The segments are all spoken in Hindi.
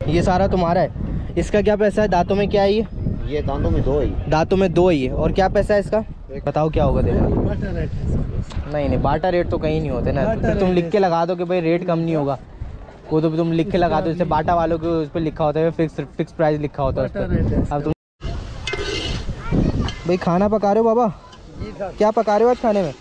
ये सारा तुम्हारा है। इसका क्या पैसा है? दांतों में क्या है ये दांतों में 2 है। दांतों में 2 है ये। और क्या पैसा है इसका? बताओ क्या होगा देने? नहीं, बाटा रेट तो कहीं नहीं होते ना। फिर तुम लिख के लगा दो कि भाई रेट कम नहीं होगा। वो तो तुम लिख के लगा दो, जैसे बाटा वालों के उस पर लिखा होता है फिक्स प्राइस लिखा होता है उस पर। अब तुम भाई खाना पका रहे हो बाबा? क्या पका रहे हो आज खाने में?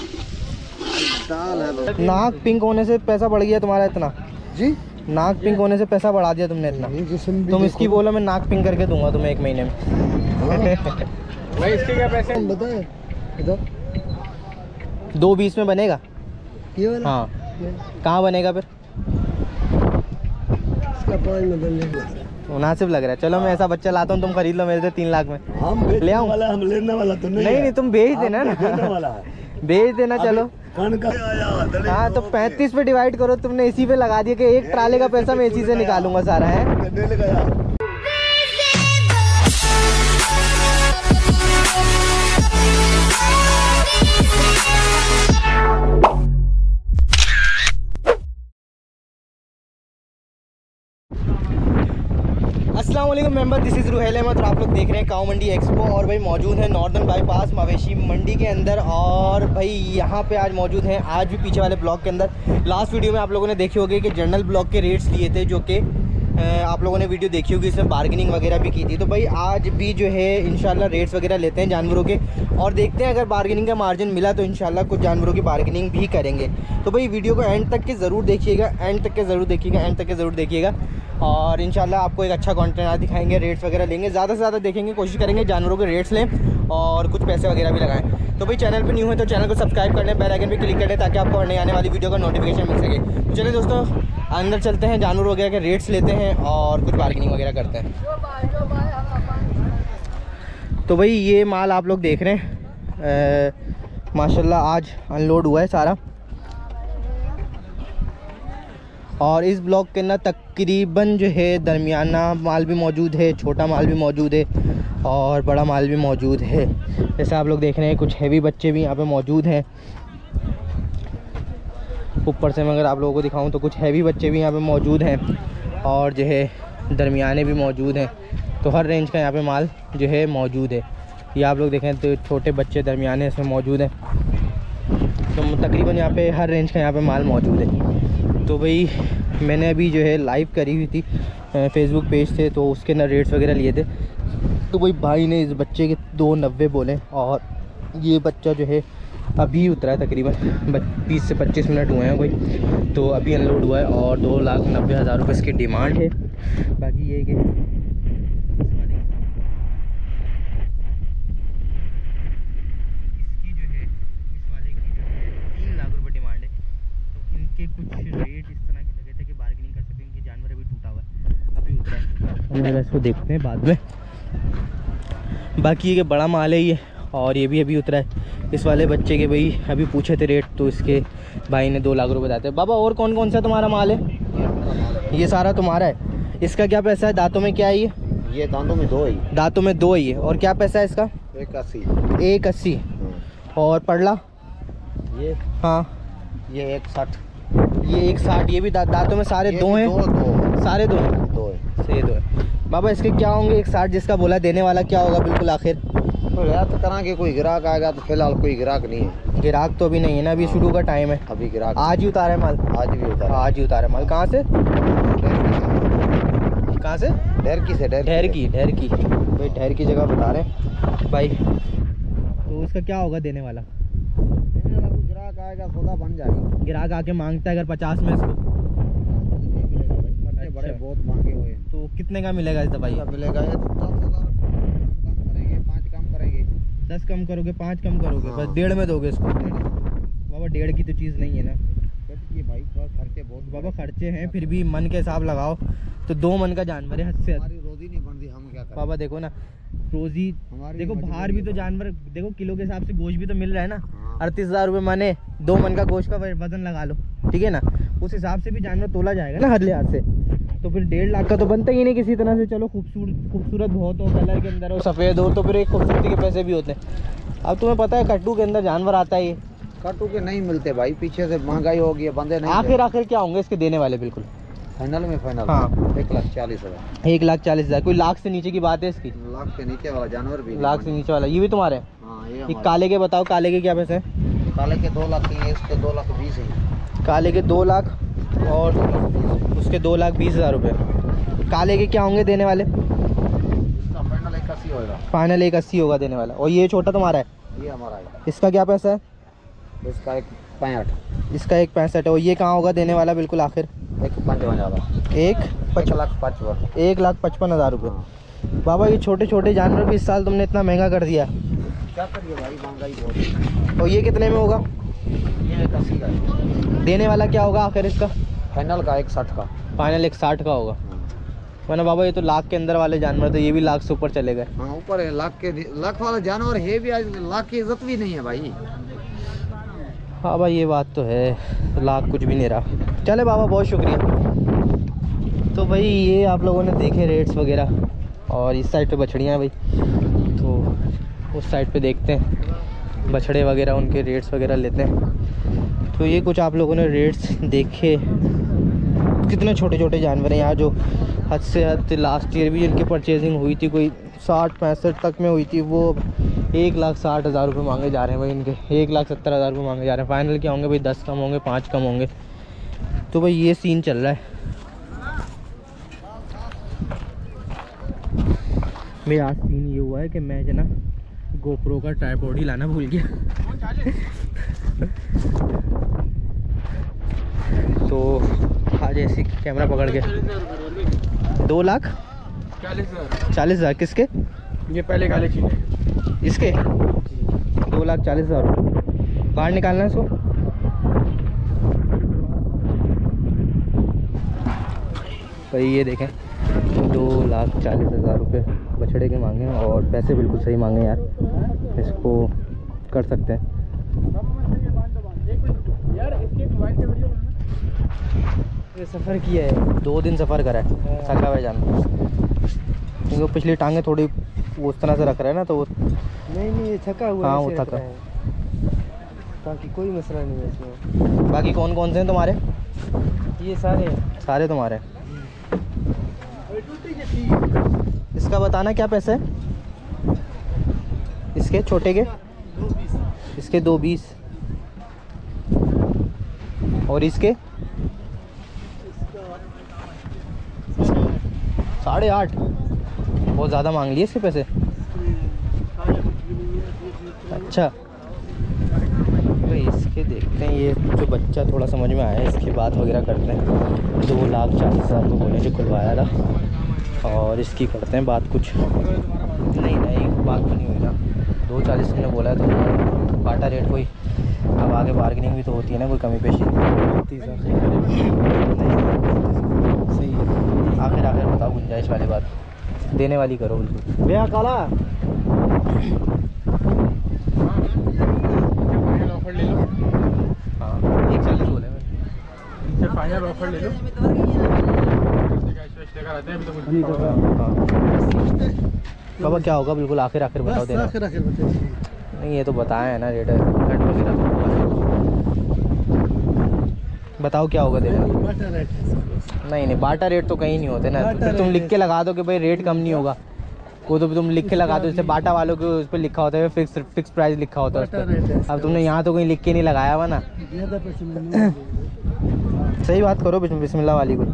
दाल है। नाक पिंक होने से पैसा बढ़ गया तुम्हारा इतना जी? नाक पिंक होने से पैसा बढ़ा दिया तुमने इतना। तुम इसकी बोलो मैं नाक पिंक करके दूंगा तुम्हें 1 महीने में। भाई इसके क्या पैसे बताए? 220 में बनेगा? ये वाला? हाँ। कहाँ बनेगा फिर? इसका 5 में बनेगा। मुनासिब लग रहा है। चलो मैं ऐसा बच्चा लाता हूँ, तुम खरीद लो मेरे से 3 लाख में। हम ले आऊँ? हम लेने वाला तो नहीं, तुम भेज देना ना। वाला है। भेज देना। चलो हाँ, तो 35 पे डिवाइड करो। तुमने इसी पे लगा दिया कि 1 ट्राले का पैसा मैं इसी से निकालूंगा सारा है। अस्सलाम वालेकुम member, this is Ruhel Ahmed और आप लोग देख रहे हैं काऊ मंडी एक्सपो। और भाई मौजूद है नॉर्दर्न बाईपास मवेशी मंडी के अंदर। और भाई यहाँ पे आज मौजूद हैं, आज भी पीछे वाले ब्लॉग के अंदर। लास्ट वीडियो में आप लोगों ने देखी होगी कि जनरल ब्लॉग के रेट्स लिए थे, जो कि आप लोगों ने वीडियो देखी होगी, इसमें बार्गेनिंग वगैरह भी की थी। तो भाई आज भी जो है इंशाल्लाह रेट्स वगैरह लेते हैं जानवरों के, और देखते हैं अगर बार्गेनिंग का मार्जिन मिला तो इंशाल्लाह कुछ जानवरों की बार्गेनिंग भी करेंगे। तो भाई वीडियो को एंड तक के ज़रूर देखिएगा, एंड तक के ज़रूर देखिएगा। और इंशाल्लाह आपको एक अच्छा कंटेंट आज दिखाएंगे, रेट्स वगैरह लेंगे, ज़्यादा से ज़्यादा देखेंगे, कोशिश करेंगे जानवरों के रेट्स लें और कुछ पैसे वगैरह भी लगाएं। तो भाई चैनल पे न्यू है तो चैनल को सब्सक्राइब कर लें, बेल आइकन पे क्लिक कर लें ताकि आपको नई आने वाली वीडियो का नोटिफिकेशन मिल सके। तो चलिए दोस्तों अंदर चलते हैं, जानवर वगैरह के रेट्स लेते हैं और कुछ बार्गेनिंग वगैरह करते हैं। तो भाई ये माल आप लोग देख रहे हैं, माशाल्लाह आज अनलोड हुआ है सारा। और इस ब्लॉक के अंदर तकरीबन जो है दरमियाना माल भी मौजूद है, छोटा माल भी मौजूद है और बड़ा माल भी मौजूद है। जैसे आप लोग देख रहे हैं कुछ हैवी बच्चे भी यहाँ पे मौजूद हैं। ऊपर से मैं अगर आप लोगों को दिखाऊं तो कुछ हैवी बच्चे भी यहाँ पे मौजूद हैं और जो है दरमियाने भी मौजूद हैं। तो हर रेंज का यहाँ पे माल जो है मौजूद है। ये आप लोग देखें तो छोटे बच्चे दरमियाने इसमें मौजूद हैं। तो तकरीबन यहाँ पे हर रेंज का यहाँ पे माल मौजूद है। तो भाई मैंने अभी जो है लाइव करी हुई थी फेसबुक पेज से, तो उसके अंदर रेट्स वगैरह लिए थे। तो भाई भाई ने इस बच्चे के 290 बोले और ये बच्चा जो है अभी उतरा है, तकरीबन 20 से 25 मिनट हुए हैं भाई। तो अभी अनलोड हुआ है और 2,90,000 रुपये इसकी डिमांड है। बाकी ये कि इसको देखते हैं बाद में। बाकी ये बड़ा माल है ये, और ये भी अभी उतरा है। इस वाले बच्चे के भाई अभी पूछे थे रेट, तो इसके भाई ने 2 लाख रुपए बताते हैं। बाबा और कौन कौन सा तुम्हारा माल है? ये सारा तुम्हारा है। इसका क्या पैसा है? दांतों में क्या है ये दांतों में 2 है। दांतों में 2 है ये। और क्या पैसा है इसका? 180। और पड़ला ये? हाँ ये 160। ये 160। ये भी दांतों में सारे 2 हैं? सारे 2 हैं। 2 है। सही 2 है। बाबा इसके क्या होंगे? 160 जिसका बोला, देने वाला क्या होगा बिल्कुल आखिर? तो यार तो करा के कोई ग्राहक आएगा तो फिलहाल कोई ग्राहक नहीं है। ग्राहक तो अभी नहीं है ना, अभी शुरू का टाइम है। अभी ग्राहक आज ही उतारा है माल? आज भी उतारा। आज ही उतारा माल। कहाँ से? कहाँ से? ढेरकी से। ढेरकी भाई, ढेर की जगह बता रहे हैं भाई। तो उसका क्या होगा देने वाला? ग्राहक आएगा सौदा बन जाएगा। ग्राहक आके मांगता है अगर 50 में इसको? बड़े बहुत मांगे हुए हैं। तो कितने का मिलेगा इस दवाई? मिलेगा 10,000 कम करेंगे, 5 कम करेंगे। 10 कम करोगे, 5 कम करोगे? हाँ। बस 1.5 में दोगे इसको? बाबा 1.5 की तो चीज़ नहीं है ना भाई, खर्चे बहुत। बाबा खर्चे हैं, फिर भी मन के हिसाब लगाओ तो 2 मन का जानवर है। हद से हमारी रोजी नहीं बनती, हम क्या करें? बाबा देखो ना, रोजी देखो, बाहर भी तो जानवर देखो किलो के हिसाब से गोश्त भी तो मिल रहा है ना। 38,000 रुपये माने 2 मन का गोश्त का वजन लगा लो, ठीक है ना? उस हिसाब से भी जानवर तोला जाएगा ना हर लिहाज से। तो फिर 1.5 लाख का तो बनता ही नहीं किसी तरह से। चलो खूबसूरत बहुत हो, कलर के अंदर हो, सफ़ेद हो, तो फिर एक खूबसूरती के पैसे भी होते हैं। अब तुम्हें पता है कट्टू के अंदर जानवर आता है, ये कट्टू के नहीं मिलते भाई, पीछे से महंगाई हो गई है, बंदे नहीं। आखिर क्या होंगे इसके देने वाले? बिल्कुल फाइनल में फाइनल हाँ। 1,40,000। 1,40,000। कोई लाख से नीचे की बात है इसकी? लाख के नीचे वाला जानवर भी लाख से नीचे वाला ये भी तुम्हारे हैं? हाँ ये हमारे। काले के बताओ, काले के क्या पैसे हैं? काले के 2 लाख की है, इसके 2,20,000 है। काले के 2 लाख और उसके 2,20,000 रुपये। काले के क्या होंगे देने वाले? इसका फाइनल 81 होगा। फाइनल 1,80 होगा देने वाला। और ये छोटा तुम्हारा है? ये हमारा है। इसका क्या पैसा है? इसका 1,65। इसका 1,65 है। और ये कहाँ होगा देने वाला बिल्कुल आखिर? 1,55,000। 1,55,000 रुपये। बाबा ये छोटे छोटे जानवर भी इस साल तुमने इतना महंगा कर दिया। क्या करिए भाई, महंगाई बहुत है। और ये कितने में होगा? ये 81 का है। देने वाला क्या होगा आखिर इसका? फाइनल का 1,60 का। फाइनल 1,60 का होगा। वरना बाबा ये तो लाख के अंदर वाले जानवर थे, ये भी लाख से ऊपर चले गए। हाँ ऊपर है, लाख वाला जानवर है भी, आज लाख की इज्जत भी नहीं है भाई। हाँ भाई ये बात तो है, लाख कुछ भी नहीं रहा। चले बाबा बहुत शुक्रिया। तो भाई ये आप लोगों ने देखे रेट्स वगैरह, और इस साइड पे बछड़ियाँ भाई, तो उस साइड पे देखते हैं बछड़े वगैरह, उनके रेट्स वगैरह लेते हैं। तो ये कुछ आप लोगों ने रेट्स देखे, कितने छोटे छोटे जानवर हैं यहाँ जो हद से हद लास्ट ईयर भी इनकी परचेजिंग हुई थी, कोई 60-65 तक में हुई थी, वो 1,60,000 रुपये मांगे जा रहे हैं भाई इनके। 1,70,000 रुपये मांगे जा रहे हैं। फाइनल क्या होंगे भाई? 10 कम होंगे, 5 कम होंगे। तो भाई ये सीन चल रहा है। मेरा आज सीन ये हुआ है कि मैं जो ना गोप्रो का ट्राइपॉड ही लाना भूल गया। तो आज ऐसे कैमरा पकड़ के 2,40,000 किसके? ये पहले काले चीज़ इसके 2,40,000 रुपये। बाहर निकालना है इसको। भाई ये देखें 2,40,000 रुपये बछड़े के मांगे हैं, और पैसे बिल्कुल सही मांगे यार, इसको कर सकते हैं। ये सफ़र किया है, 2 दिन सफ़र करा है, थका हुआ जाना, क्योंकि पिछली टांगें थोड़ी वो उस तरह से रख रहा है ना, तो वो नहीं थका हुआ। हाँ वो थका। बाकी कोई मसला नहीं है इसमें। बाकी कौन कौन से हैं तुम्हारे? ये सारे तुम्हारे। इसका बताना क्या पैसे है इसके छोटे के? इसके 2,20। और इसके 8.5। बहुत ज़्यादा मांग लिए इसके पैसे। अच्छा भाई इसके देखते हैं, ये जो बच्चा थोड़ा समझ में आया है, इसकी बात वगैरह करते हैं। 2,40,000 को बोले जो खुलवाया था, और इसकी करते हैं बात। कुछ नहीं बात तो नहीं हुई ना। 2,40 तुमने बोला है तो बाटा रेट कोई, अब आगे बार्गेनिंग भी तो होती है ना, कोई कमी पेशी सही है। आखिर बताओ गुंजाइश वाली बात, देने वाली करो बिल्कुल। भैया काला ऑफर ले लो। हाँ 1,40 बोले मैं। इनसे फाइनल ऑफर ले लो। बाबा क्या होगा बिल्कुल आखिर बताओ देना। नहीं ये तो बताया है ना रेट घट वगैरह, बताओ क्या होगा देना। नहीं बाटा रेट तो कहीं नहीं होते ना, फिर तुम लिख के लगा दो कि भाई रेट कम नहीं होगा, वो तो तुम लिख के लगा दो। जैसे बाटा वालों के उस पर लिखा होता है फिक्स प्राइस लिखा होता है उस पर। अब तुमने यहाँ तो कहीं लिख के नहीं लगाया हुआ ना। सही बात करो बिस्मिल्लाह वाली को।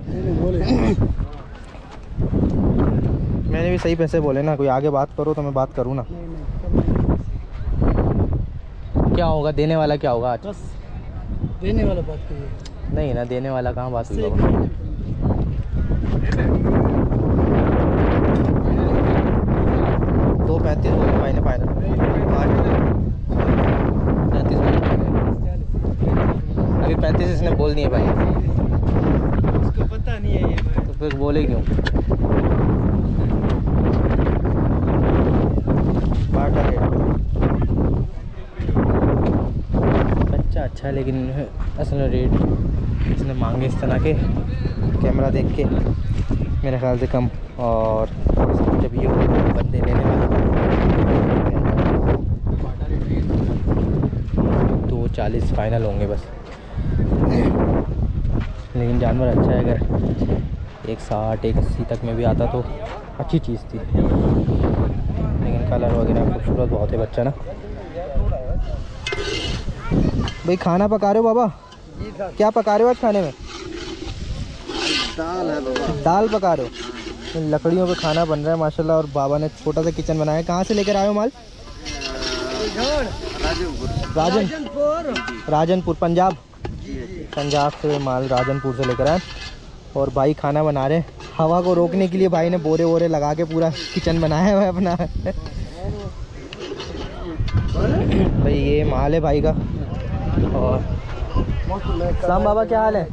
मैंने भी सही पैसे बोले ना, कोई आगे बात करो तो मैं बात करूँ ना। क्या होगा देने वाला, क्या होगा आज? बस देने वाला बात करिए। नहीं ना देने वाला कहाँ बात हुई बाबा। 2,35 बोले भाई ने फाइनल। 35 अभी 35 इसने बोल दिए भाई, उसको पता नहीं है ये भाई। तो फिर बोले क्यों? बाटा रेट बच्चा अच्छा है, लेकिन असल में रेट इसने मांगे इस तरह के कैमरा देख के मेरे ख्याल से कम। और जब ये बंदे लेने वाले 2,40 फाइनल होंगे बस। लेकिन जानवर अच्छा है। अगर 160 180 तक में भी आता तो अच्छी चीज़ थी, लेकिन कलर वगैरह खूबसूरत बहुत है बच्चा ना। भाई खाना पका रहे हो बाबा? क्या पका रहे हो आज खाने में? दाल है बाबा। दाल पका रहे हो? लकड़ियों पे खाना बन रहा है माशाल्लाह। और बाबा ने छोटा सा किचन बनाया है। कहाँ से लेकर आए हो माल? राजनपुर पंजाब। पंजाब से माल राजनपुर से लेकर आए। और भाई खाना बना रहे हैं। हवा को रोकने के लिए भाई ने बोरे वोरे लगा के पूरा किचन बनाया हुआ है अपना। भाई ये माल है भाई का। और सलाम बाबा, क्या हाल है?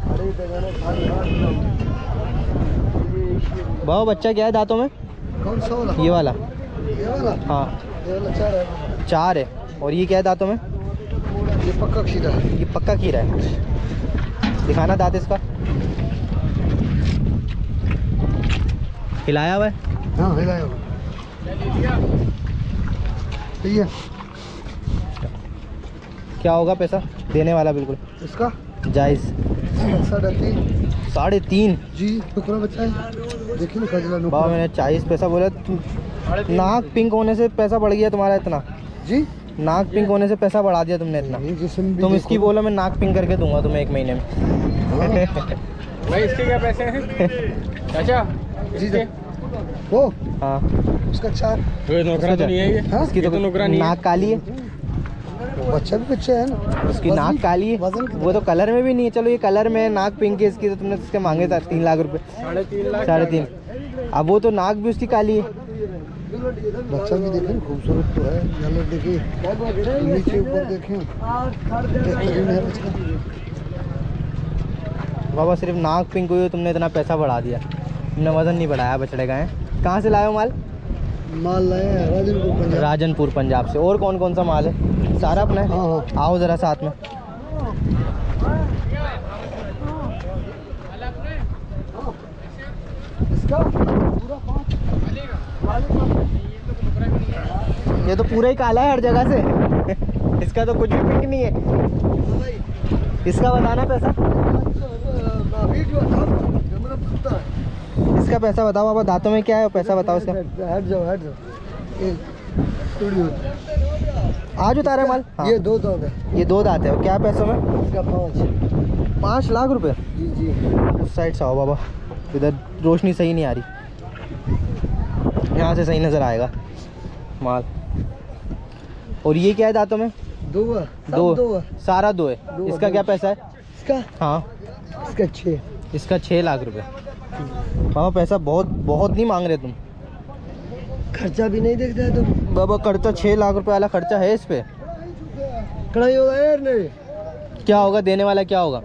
बाबा बच्चा क्या है दांतों में? कौन सा वाला? ये वाला। ये वाला? हाँ ये वाला 4 है। 4 है। और ये क्या है दांतों में? ये पक्का खीरा है। ये पक्का खीरा है। दिखाना दांत इसका। हिलाया हुआ है? हाँ हिलाया हुआ। ठीक है। क्या होगा पैसा देने वाला? बिल्कुल इसका जायज़। 3.5। 3.5 जी टुकड़ा बच्चा है, देखिए ना खजला बाबा नुकड़ा। मैंने 40 पैसा बोला। नाक पिंक होने से पैसा बढ़ गया तुम्हारा इतना? जी नाक पिंक होने से पैसा बढ़ा दिया तुमने इतना। ये जिस्म भी तुम इसकी देखो। बोलो मैं नाक पिंक करके दूंगा तुम्हें 1 महीने में। भाई इसके क्या पैसे हैं चाचा? जी इसके? वो हाँ उसका 4। कोई नौकरा तो नहीं है ये? हाँ? इसकी ये तो नौकरा नहीं है। नाक काली है। बच्चा भी बच्चा है ना। उसकी नाक काली है। वजन कितना? वो तो कलर में भी नहीं है। चलो ये कलर में है, नाक पिंक है इसकी। तो तुमने इसके मांगे था 3 लाख रुपए। 3.5 लाख। 3.5। अब वो तो नाक भी उसकी काली है। बच्चा भी देखें खूबसूरत तो है। झालर देखिए, नीचे ऊपर देखें, बेहतरीन है बच्चा। बाबा सिर्फ नाक पिंक हुई तुमने इतना पैसा बढ़ा दिया। तुमने वजन नहीं बढ़ाया बछड़े का है। कहाँ से लाए हो माल? माल लाए हैं राजनपुर पंजाब। राजनपुर पंजाब से। और कौन कौन सा माल है? सारा अपना है? हाँ हाँ। आओ ज़रा साथ में। इसका पूरा 5। ये तो पूरा ही काला है हर जगह से। इसका तो कुछ भी पिंक नहीं है। इसका बताना पैसा। इसका पैसा बताओ बाबा। दांतों में क्या है पैसा बताओ इसका। हट जाओ हट जाओ। ये थोड़ी होती है। आज उतारा माल? हाँ। ये 2 दांत है। ये 2 दांत है। और क्या पैसों में? इसका 5। 5 लाख रुपए। जी जी। उस साइड से आओ बाबा, इधर रोशनी सही नहीं आ रही। यहाँ से सही नज़र आएगा माल। और ये क्या है दांतों में? 2 है। सब 2 2 है। सारा 2 है। दो इसका है। क्या पैसा है? इसका हाँ इसका 6। इसका 6 लाख रुपए। बाबा पैसा बहुत बहुत नहीं मांग रहे तुम। खर्चा भी नहीं देखता है तुम। बाबा खर्चा 6 लाख रुपए वाला खर्चा है इस पे। कढ़ाई होगा यार नहीं। क्या होगा देने वाला? क्या होगा?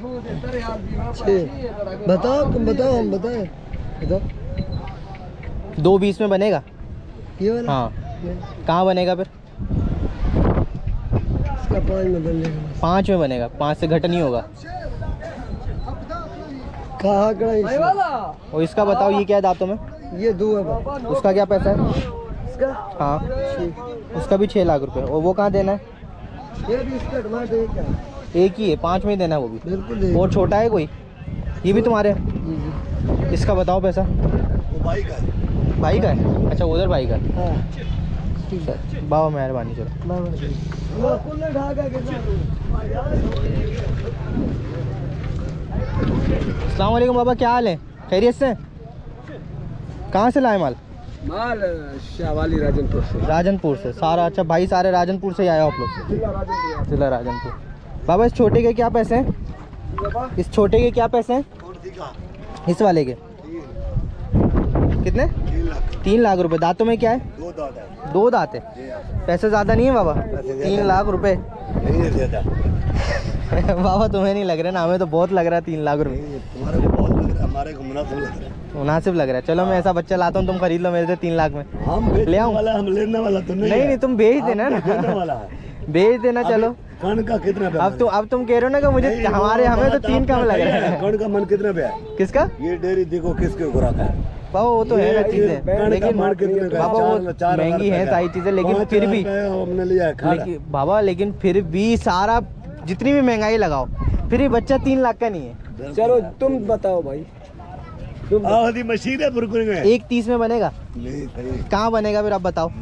6 बताओ, तुम बताओ, हम बताएं। बताओ 2.20 में बनेगा? ये वाला। हाँ। कहाँ बनेगा फिर? इसका 5 में बन जाएगा। 5 में बनेगा। 5 से घट नहीं होगा। कहाँ कढ़ाई वाला? और इसका बताओ ये क्या है दांतों में? ये 2 है बाबा। उसका क्या पैसा है? इसका हाँ 6। उसका भी 6 लाख रुपए। और वो कहाँ देना है? ये भी इसका टमाटर एक है। एक ही है। 5 में ही देना है वो भी। बिल्कुल एक। और छोटा है कोई? ये भी तुम्हारे? जी जी। इसका बताओ पैसा। वो भाई का है। भाई का है? अच्छा उधर भाई का है। हाँ ठीक है बाबा मेहरबानी चलो। अस्सलाम वालेकुम बाबा, क्या हाल है? खैरियत से? कहाँ से लाए माल? माल शाहवाली राजनपुर से। राजनपुर से सारा। अच्छा भाई सारे राजनपुर से ही आए हो आप लोग? जिला राजनपुर। बाबा इस छोटे के क्या पैसे हैं? इस छोटे के क्या पैसे हैं? इस वाले के कितने? 3 लाख रुपए। दांतों में क्या है? 2 दांत है। पैसे ज़्यादा नहीं है बाबा? 3 लाख रुपए। बाबा तुम्हें नहीं लग रहा ना? हमें तो बहुत लग रहा है 3 लाख रुपए। तुम्हारे को बहुत लग रहा है, हमारे को मुनासिब लग रहा है। मुनासिब लग रहा है। चलो मैं ऐसा बच्चा लाता हूँ, तुम खरीद लो मेरे से 3 लाख में। हम ले आऊं? वाला, हम लेने वाला तो नहीं। नहीं तुम बेच देना ना। वाला है। बेच देना चलो। कण का कितना पे? अब तुम कह रहे हो ना कि मुझे हमें तो 3 कम लग रहा है। कण का मन कितना पे है? किसका? ये डेयरी देखो किसके खुराक है। बाबा वो तो है ना चीजें, लेकिन बाबा वो महंगी है सारी चीजें, लेकिन फिर भी हमने लिया है खाना। बाबा लेकिन फिर भी सारा जितनी भी महंगाई लगाओ फिर ये बच्चा 3 लाख का नहीं है। चलो तुम बताओ भाई, तुम आधी मशीन है बुरकुल में। 1.30 में बनेगा? नहीं सही। कहाँ बनेगा फिर आप बताओ,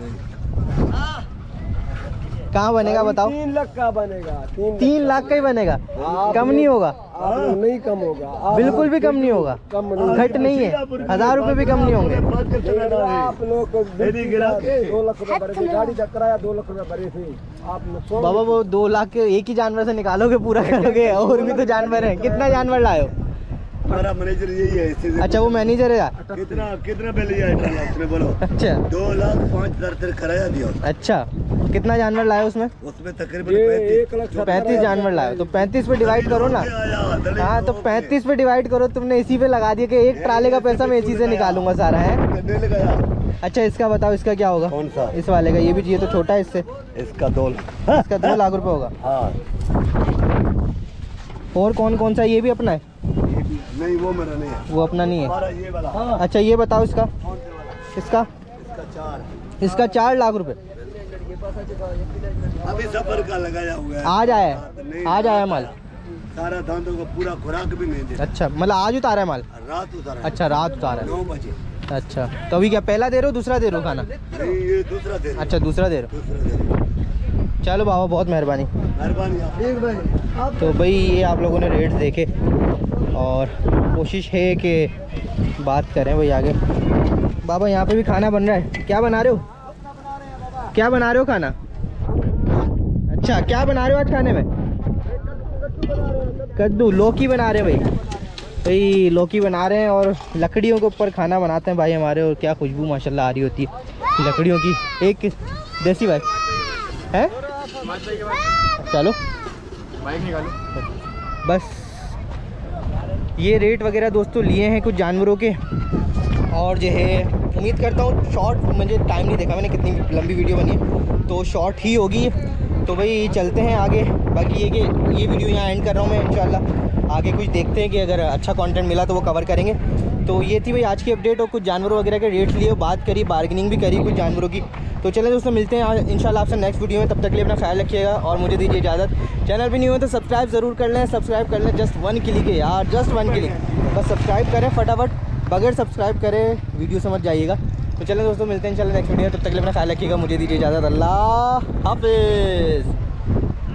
कहाँ बनेगा बताओ? 3 लाख का बनेगा, 3 लाख का ही बनेगा, कम नहीं होगा? आप लोग नहीं कम होगा, बिल्कुल भी कम नहीं होगा, कम नहीं, घट नहीं है, 1000 रुपये भी कम नहीं होंगे। आप लोग को 2 लाख रुपए भरे थे, गाड़ी का किराया 2 लाख रुपए भरे थे आप लोग। बाबा वो 2 लाख के एक ही जानवर से निकालोगे पूरा करोगे? और भी तो जानवर हैं, कितना जानवर लाए हो? हमारा मैनेजर यही है इससे। अच्छा वो मैनेजर है? कितना बिल लिया है उसने बोलो? अच्छा 2,05,000 किराया दिया। अच्छा कितना जानवर लाए उसमें? उसमें तकरीबन 35 जानवर लाए, तो 35 पे डिवाइड करो ना। हाँ तो 35 पे डिवाइड करो, तुमने इसी पे लगा दिया कि एक ट्राले का पैसा मैं इसी से निकालूंगा सारा है। अच्छा इसका बताओ, इसका क्या होगा? कौन सा? इस वाले का, ये भी चाहिए तो छोटा है इससे। इसका 2 इसका 2 लाख रुपए होगा। हाँ और कौन कौन सा? ये भी अपना है? नहीं वो मेरा नहीं है, वो अपना नहीं है। हमारा ये वाला। अच्छा ये बताओ इसका, इसका इसका 4 लाख रुपए। अभी सफर का लगाया हुआ है। आज आया है? आज आया माल? सारा दांतों का पूरा खुराक भी नहीं देता। अच्छा मतलब आज उतारा है माल? रात उतारा। अच्छा रात उतारा है। 9 बजे। अच्छा तो अभी क्या पहला दे रहे हो दूसरा दे रहे हो खाना? नहीं ये दूसरा दे। अच्छा दूसरा दे रहे हो। चलो बाबा बहुत मेहरबानी। मेहरबानी। तो भाई ये आप लोगों ने रेट्स देखे और कोशिश है कि बात करें भाई आगे। बाबा यहाँ पे भी खाना बन रहा है, क्या बना रहे हो? क्या बना रहे हो खाना? अच्छा क्या बना रहे हो आज खाने में? कद्दू, लौकी बना रहे हैं भाई लौकी बना रहे हैं और लकड़ियों के ऊपर खाना बनाते हैं भाई हमारे। और क्या खुशबू माशाल्लाह आ रही होती है लकड़ियों की। एक देसी भाई है, चलो बाइक निकालो। बस ये रेट वगैरह दोस्तों लिए हैं कुछ जानवरों के। और जो है उम्मीद करता हूँ शॉर्ट, मुझे टाइम नहीं देखा मैंने कितनी लंबी वीडियो बनी है, तो शॉर्ट ही होगी। तो भाई चलते हैं आगे। बाकी ये कि ये वीडियो यहाँ एंड कर रहा हूँ मैं, इंशाल्लाह आगे कुछ देखते हैं कि अगर अच्छा कंटेंट मिला तो वो कवर करेंगे। तो ये थी भाई आज की अपडेट और कुछ जानवरों वगैरह के रेट लिए, बात करी, बार्गेनिंग भी करी कुछ जानवरों की। तो चलें दोस्तों मिलते हैं इंशाल्लाह आपसे नेक्स्ट वीडियो में। तब तक के लिए अपना ख्याल रखिएगा और मुझे दीजिए इजाज़त। चैनल भी नहीं हो तो सब्सक्राइब ज़रूर कर लें, सब्सक्राइब कर लें, जस्ट 1 क्लिक है यार, जस्ट 1 क्लिक, बस सब्सक्राइब करें फटाफट, बगैर सब्सक्राइब करें वीडियो समझ जाइएगा। तो चलें दोस्तों मिलते हैं इंशाल्लाह नेक्स्ट वीडियो में। तब तक के लिए अपना ख्याल रखिएगा, मुझे दीजिए इजाज़त। अल्लाह हाफिज़।